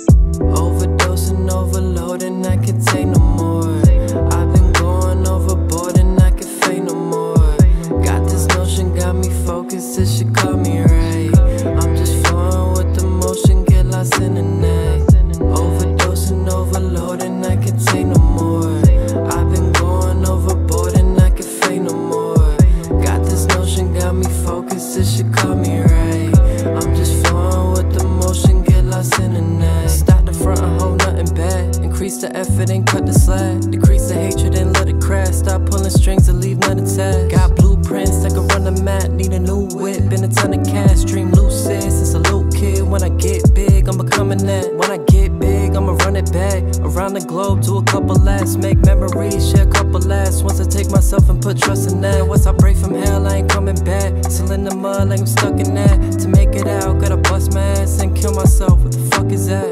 Overdosing, overloading, I can't take no more. I've been going overboard and I can't fake no more. Got this notion, got me focused, it should call me right. I'm just flowing with the motion, get lost in the night. Overdosing, overloading, I can't take no more. I've been going overboard and I can't fake no more. Got this notion, got me focused, it should call me right. I'm just flowing with the motion, get lost in the night. Stop the front and hold nothing back. Increase the effort and cut the slack. Decrease the hatred and let it crash. Stop pulling strings and leave none attached. Got blueprints that can run the map. Need a new whip and a ton of cash. Dream lucid since a little kid. When I get big, I'm becoming that. When I get big, I'ma run it back. Around the globe, do a couple laps. Make memories, share a couple laughs. Once I take myself and put trust in that. Once I break from hell, I ain't coming back. Still in the mud like I'm stuck in that. To make it out, gotta bust my ass and kill myself. What the fuck is that?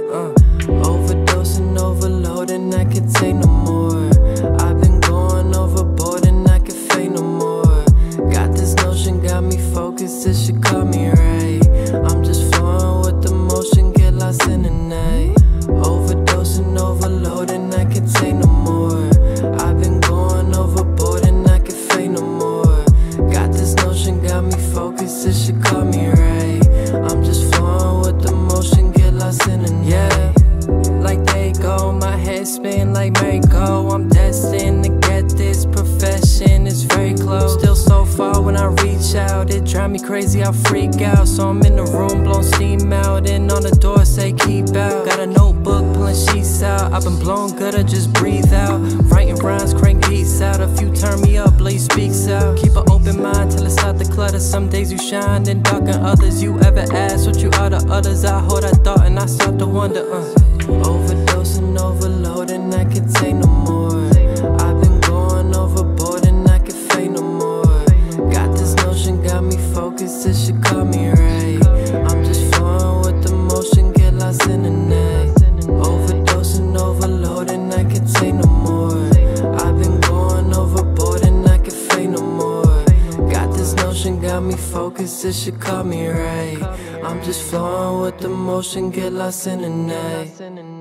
Overdosing, overloading, I can't take no more. I've been going overboard and I can't fake no more. Got this notion, got me focused, it should call me right. I'm just flowing with the motion, get lost in the night. Overdosing, overloading, I can't take no more. I've been going overboard and I can't fake no more. Got this notion, got me focused, it should call me right. I'm just flowing with the motion, get lost in the night. Like they go, my head spin like merry-go. I'm destined to get this profession, it's very close. Still so far when I reach out, it drive me crazy, I freak out. So I'm in the room, blowing steam out, and on the door say keep out. Got a notebook, pulling sheets out. I've been blown good, I just breathe out. Writing rhymes, crank beats out. A few turn me up, Blaze speaks out. Keep an open mind till it's out the clutter. Some days you shine, then dark and others. You ever ask what you are to others? I hold that thought and I start to wonder. Overdosing, overloading, I can't take no more. I've been going overboard and I can't fake no more. Got this notion, got me focused, it should call me right. I'm just flowing with the motion, get lost in the night. Overdosing, overloading, I can't take no more. I've been going overboard and I can't fake no more. Got this notion, got me focused, it should call me right. I'm just flowing with the motion, get lost in the night.